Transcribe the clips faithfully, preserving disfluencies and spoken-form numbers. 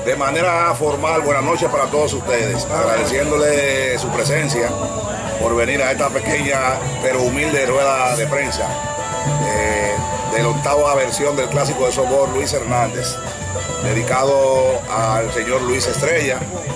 de manera formal, buenas noches para todos ustedes, agradeciéndole su presencia por venir a esta pequeña pero humilde rueda de prensa eh, de la octava versión del clásico de softball Luis Hernández, dedicado al señor Luis Estrella,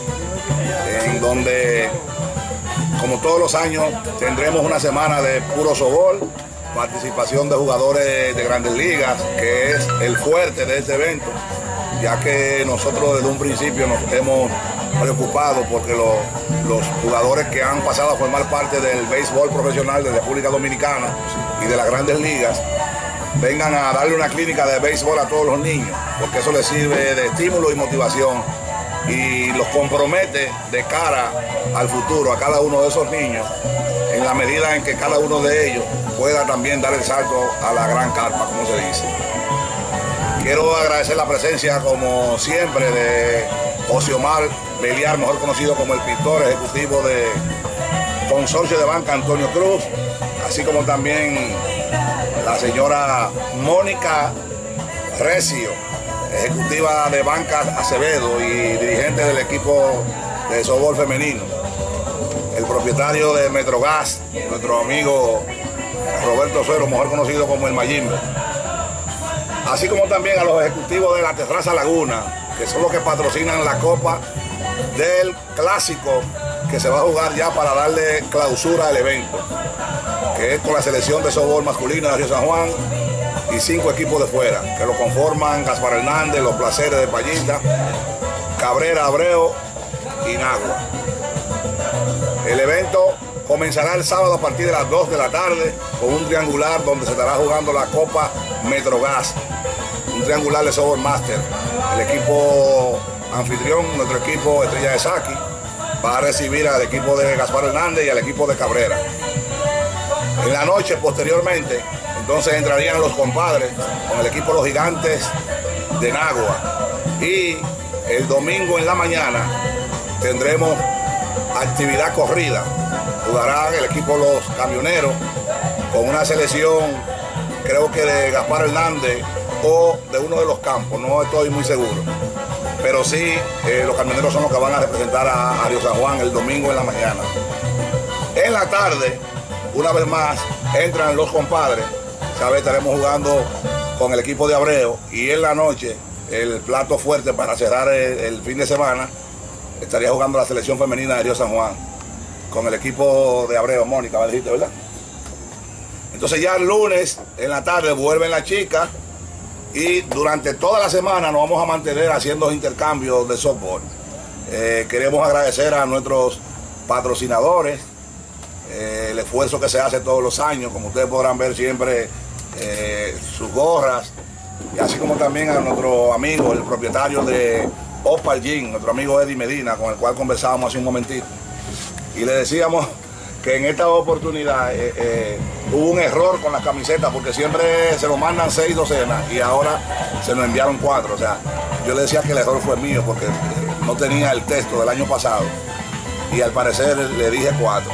en donde, como todos los años, tendremos una semana de puro softball, participación de jugadores de Grandes Ligas, que es el fuerte de este evento, ya que nosotros desde un principio nos hemos preocupado porque los, los jugadores que han pasado a formar parte del béisbol profesional de República Dominicana y de las Grandes Ligas vengan a darle una clínica de béisbol a todos los niños, porque eso les sirve de estímulo y motivación y los compromete de cara al futuro a cada uno de esos niños, en la medida en que cada uno de ellos pueda también dar el salto a la gran carpa, como se dice. Quiero agradecer la presencia, como siempre, de Osiomar Beliar, mejor conocido como el pintor ejecutivo de Consorcio de Banca Antonio Cruz, así como también la señora Mónica Recio, ejecutiva de Banca Acevedo y dirigente del equipo de softball femenino, el propietario de Metrogas, nuestro amigo Roberto Suero, mejor conocido como el Mayimbe, así como también a los ejecutivos de la Terraza Laguna, que son los que patrocinan la copa del clásico que se va a jugar ya para darle clausura al evento, que es con la selección de softball masculina de Río San Juan y cinco equipos de fuera, que lo conforman Gaspar Hernández, Los Placeres de Payita, Cabrera, Abreu y Nagua. El evento comenzará el sábado a partir de las dos de la tarde con un triangular donde se estará jugando la Copa Metrogas, un triangular de softball master. El equipo anfitrión, nuestro equipo Estrella de Saki, va a recibir al equipo de Gaspar Hernández y al equipo de Cabrera. En la noche, posteriormente, entonces entrarían los compadres con el equipo Los Gigantes de Nagua. Y el domingo en la mañana tendremos actividad corrida. Jugarán el equipo Los Camioneros con una selección, creo que de Gaspar Hernández o de uno de los campos, no estoy muy seguro. Pero sí, eh, los camioneros son los que van a representar a, a Río San Juan el domingo en la mañana. En la tarde, una vez más, entran los compadres. ¿Sabes? Estaremos jugando con el equipo de Abreu, y en la noche, el plato fuerte para cerrar el, el fin de semana, estaría jugando la selección femenina de Río San Juan con el equipo de Abreu. Mónica, me dijiste, ¿verdad? Entonces ya el lunes en la tarde vuelven las chicas y durante toda la semana nos vamos a mantener haciendo intercambios de softball. Eh, queremos agradecer a nuestros patrocinadores eh, el esfuerzo que se hace todos los años, como ustedes podrán ver siempre eh, sus gorras, y así como también a nuestro amigo, el propietario de Opal Gym, nuestro amigo Eddie Medina, con el cual conversábamos hace un momentito, y le decíamos que en esta oportunidad eh, eh, hubo un error con las camisetas, porque siempre se lo mandan seis docenas y ahora se nos enviaron cuatro. O sea, yo le decía que el error fue mío porque eh, no tenía el texto del año pasado y al parecer le dije cuatro.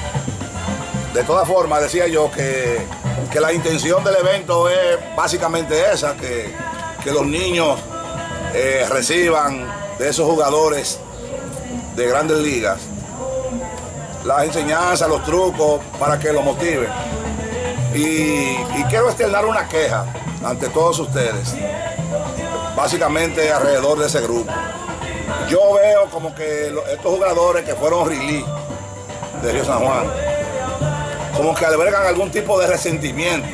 De todas formas, decía yo que, que la intención del evento es básicamente esa, que, que los niños eh, reciban de esos jugadores de Grandes Ligas las enseñanzas, los trucos, para que los motiven. Y, y quiero externar una queja ante todos ustedes, básicamente alrededor de ese grupo. Yo veo como que estos jugadores que fueron release de Río San Juan, como que albergan algún tipo de resentimiento.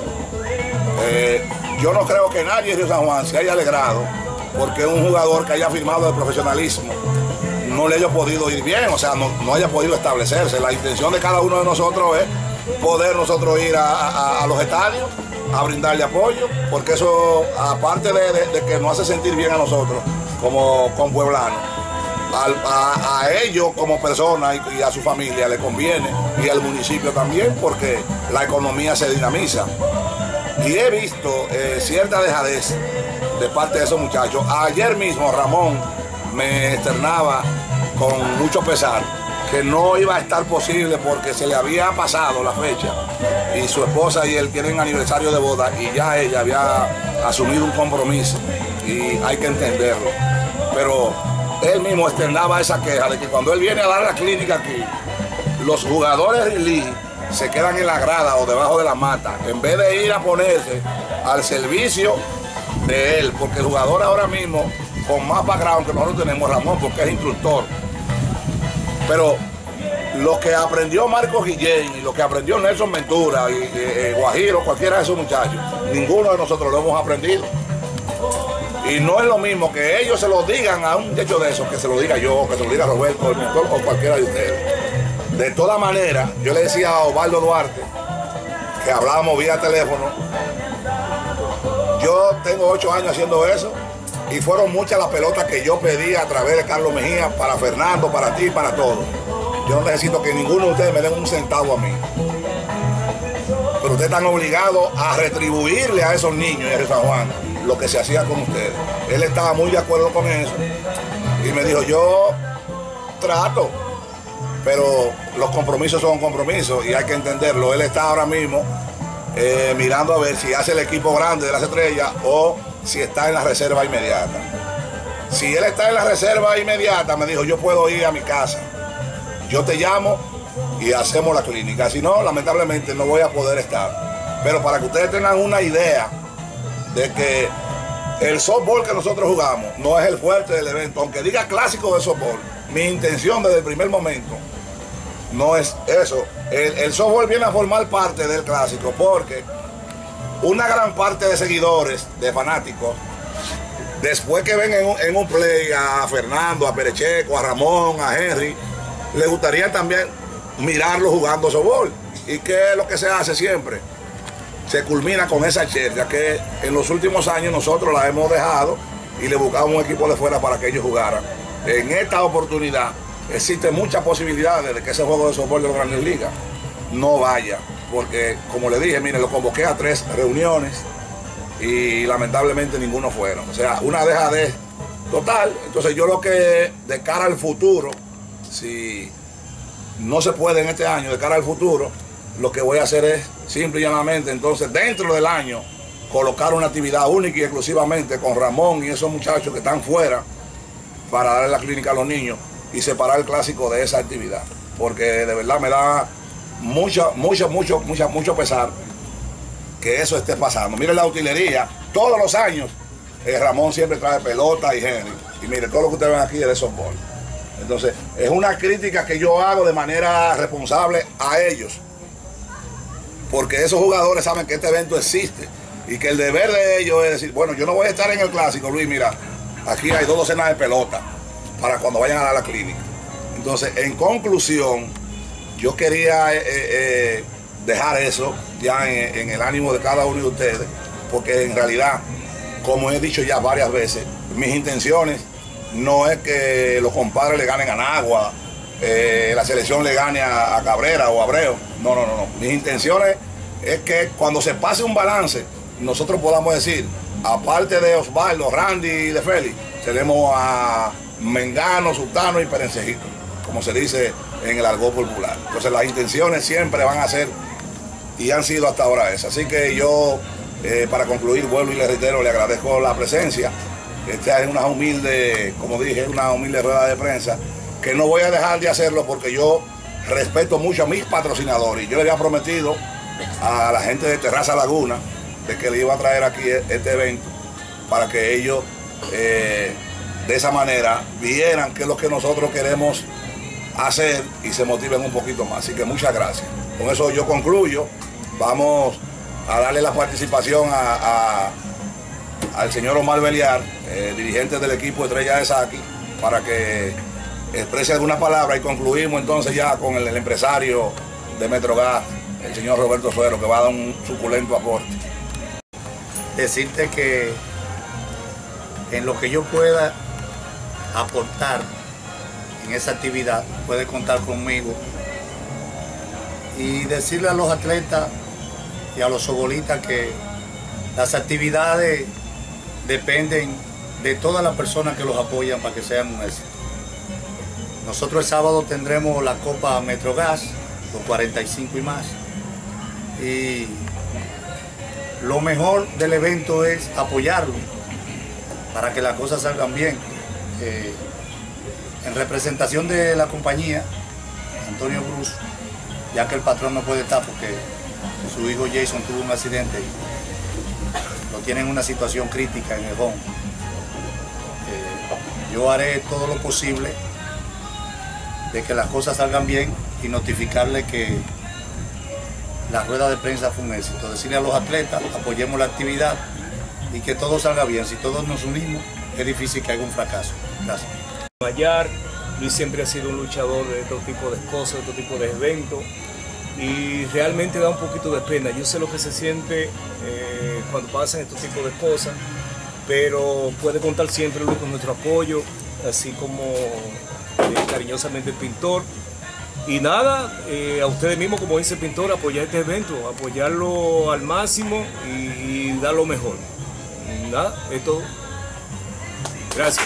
Eh, yo no creo que nadie en Río San Juan se haya alegrado porque un jugador que haya firmado el profesionalismo no le haya podido ir bien, o sea, no, no haya podido establecerse. La intención de cada uno de nosotros es poder nosotros ir a, a, a los estadios a brindarle apoyo, porque eso, aparte de, de, de que nos hace sentir bien a nosotros como con pueblanos, a, a ellos como personas y, y a su familia le conviene, y al municipio también, porque la economía se dinamiza. Y he visto eh, cierta dejadez de parte de esos muchachos. Ayer mismo Ramón me externaba con mucho pesar que no iba a estar posible porque se le había pasado la fecha y su esposa y él tienen aniversario de boda y ya ella había asumido un compromiso, y hay que entenderlo. pero él mismo externaba esa queja de que cuando él viene a dar la clínica aquí, los jugadores de Lee se quedan en la grada o debajo de la mata, en vez de ir a ponerse al servicio de él, porque el jugador ahora mismo, con más background que nosotros tenemos, Ramón, porque es instructor, pero lo que aprendió Marco Guillén y lo que aprendió Nelson Ventura y eh, Guajiro, cualquiera de esos muchachos, ninguno de nosotros lo hemos aprendido. Y no es lo mismo que ellos se lo digan a un muchacho de esos, que se lo diga yo, que se lo diga Roberto, el mentor o cualquiera de ustedes. De todas maneras, yo le decía a Osvaldo Duarte, que hablábamos vía teléfono, yo tengo ocho años haciendo eso y fueron muchas las pelotas que yo pedí a través de Carlos Mejía para Fernando, para ti, para todos. Yo no necesito que ninguno de ustedes me den un centavo a mí. Pero ustedes están obligados a retribuirle a esos niños de San Juan lo que se hacía con ustedes. Él estaba muy de acuerdo con eso y me dijo, yo trato, pero los compromisos son compromisos y hay que entenderlo. Él está ahora mismo eh, mirando a ver si hace el equipo grande de las estrellas o si está en la reserva inmediata. Si él está en la reserva inmediata, me dijo, yo puedo ir a mi casa. Yo te llamo y hacemos la clínica. Si no, lamentablemente no voy a poder estar. Pero para que ustedes tengan una idea de que el softball que nosotros jugamos no es el fuerte del evento, aunque diga clásico de softball, mi intención desde el primer momento no es eso. El, el softball viene a formar parte del clásico porque una gran parte de seguidores, de fanáticos, después que ven en un, en un play a Fernando, a Perecheco, a Ramón, a Henry, les gustaría también mirarlo jugando softball. ¿Y qué es lo que se hace siempre? Se culmina con esa chercha que en los últimos años nosotros la hemos dejado y le buscamos un equipo de fuera para que ellos jugaran. En esta oportunidad existen muchas posibilidades de que ese juego de softball de las Grandes Ligas no vaya, porque como le dije, mire, lo convoqué a tres reuniones y lamentablemente ninguno fueron. O sea, una deja de total. Entonces yo lo que de cara al futuro, si no se puede en este año, de cara al futuro, lo que voy a hacer es simple y llanamente, entonces dentro del año, colocar una actividad única y exclusivamente con Ramón y esos muchachos que están fuera para darle la clínica a los niños y separar el clásico de esa actividad. Porque de verdad me da mucho, mucho, mucho, mucho, mucho pesar que eso esté pasando. Miren la utilería, todos los años eh, Ramón siempre trae pelota y Henry. Y mire, todo lo que ustedes ven aquí es de softball. Entonces, es una crítica que yo hago de manera responsable a ellos. Porque esos jugadores saben que este evento existe y que el deber de ellos es decir, bueno, yo no voy a estar en el clásico, Luis, mira, aquí hay dos docenas de pelota para cuando vayan a dar la clínica. Entonces, en conclusión, yo quería eh, eh, dejar eso ya en, en el ánimo de cada uno de ustedes, porque en realidad, como he dicho ya varias veces, mis intenciones no es que los compadres le ganen a Nagua, eh, la selección le gane a, a Cabrera o a Abreu. No, no, no, no. Mis intenciones es que cuando se pase un balance, nosotros podamos decir, aparte de Osvaldo, Randy y de Félix, tenemos a Mengano, Sultano y Perencejito, como se dice en el argot popular. Entonces las intenciones siempre van a ser y han sido hasta ahora esas. Así que yo, eh, para concluir, vuelvo y le reitero, le agradezco la presencia. Esta es una humilde, como dije, una humilde rueda de prensa, que no voy a dejar de hacerlo porque yo respeto mucho a mis patrocinadores. Yo le había prometido a la gente de Terraza Laguna de que le iba a traer aquí este evento para que ellos eh, de esa manera vieran qué es lo que nosotros queremos hacer y se motiven un poquito más. Así que muchas gracias. Con eso yo concluyo. Vamos a darle la participación a, a, al señor Omar Beliar, eh, dirigente del equipo Estrella de Saki, para que exprese alguna palabra y concluimos entonces ya con el, el empresario de Metrogas, el señor Roberto Suero, que va a dar un suculento aporte. Decirte que en lo que yo pueda aportar en esa actividad, puede contar conmigo. Y decirle a los atletas y a los softbolistas que las actividades dependen de todas las personas que los apoyan para que sean un éxito. Nosotros el sábado tendremos la Copa Metrogas, los cuarenta y cinco y más. Y lo mejor del evento es apoyarlo para que las cosas salgan bien. eh, en representación de la compañía, Antonio Cruz, ya que el patrón no puede estar porque su hijo Jason tuvo un accidente y lo tiene en una situación crítica en el home. Eh, yo haré todo lo posible de que las cosas salgan bien y notificarle que la rueda de prensa fue un éxito. Decirle a los atletas, apoyemos la actividad y que todo salga bien. Si todos nos unimos, es difícil que haya un fracaso. Gracias. Mayar, Luis siempre ha sido un luchador de todo tipo de cosas, de todo tipo de eventos, y realmente da un poquito de pena. Yo sé lo que se siente eh, cuando pasan estos tipos de cosas, pero puede contar siempre Luis con nuestro apoyo, así como eh, cariñosamente el pintor. Y nada, eh, a ustedes mismos, como dice el pintor, apoyar este evento, apoyarlo al máximo y, y dar lo mejor. Y nada, es todo. Gracias.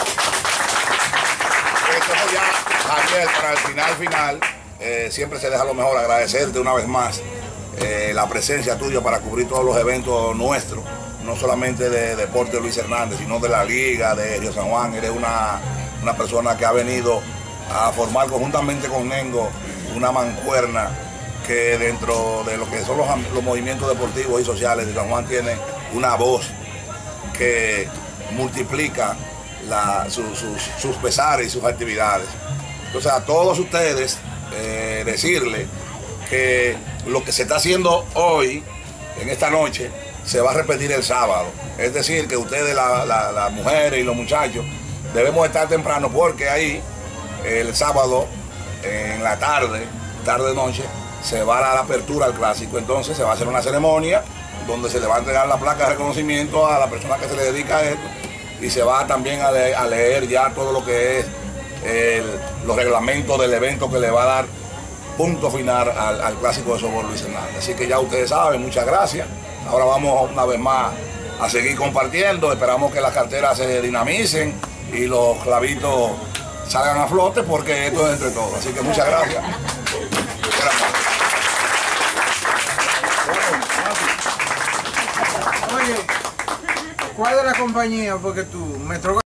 Estamos ya, Javier, para el final final, eh, siempre se deja lo mejor. Agradecerte una vez más eh, la presencia tuya para cubrir todos los eventos nuestros, no solamente de Deporte Luis Hernández, sino de la Liga, de Río San Juan. Eres una, una persona que ha venido a formar conjuntamente con Nengo una mancuerna que dentro de lo que son los, los movimientos deportivos y sociales de San Juan tiene una voz que multiplica la, su, sus, sus pesares y sus actividades. Entonces a todos ustedes eh, decirle que lo que se está haciendo hoy, en esta noche, se va a repetir el sábado. Es decir, que ustedes, las la, la mujeres y los muchachos, debemos estar temprano porque ahí el sábado en la tarde, tarde-noche, se va a dar la apertura al clásico. Entonces se va a hacer una ceremonia donde se le va a entregar la placa de reconocimiento a la persona que se le dedica a esto y se va también a, le a leer ya todo lo que es el, los reglamentos del evento que le va a dar punto final al, al clásico de softball Luis Hernández. Así que ya ustedes saben, muchas gracias. Ahora vamos una vez más a seguir compartiendo. Esperamos que las carteras se dinamicen y los clavitos salgan a flote porque esto es entre todos. Así que muchas gracias. Oye, ¿cuál de la compañía? Porque tú, Metro